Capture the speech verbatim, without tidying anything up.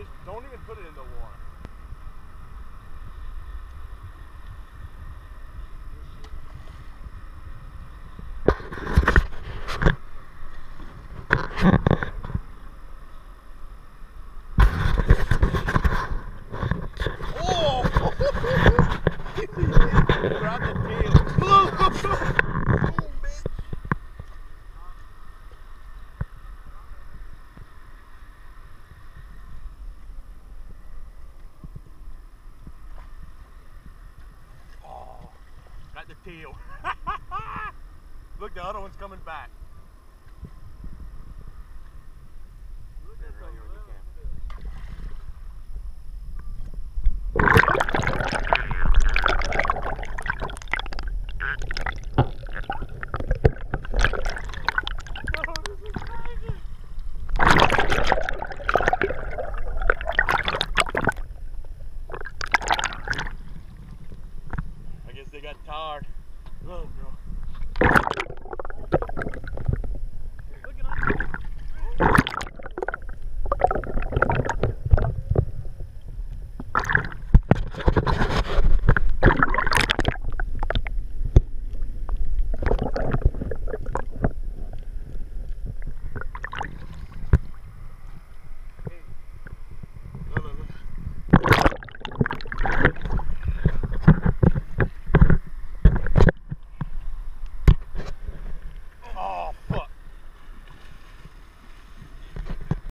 just don't even put it in the water. Oh! Grab the tail. Boom, bitch. Oh, got the tail. Look, the other one's coming back. Look at right here in the camera. I guess they got tired. Oh,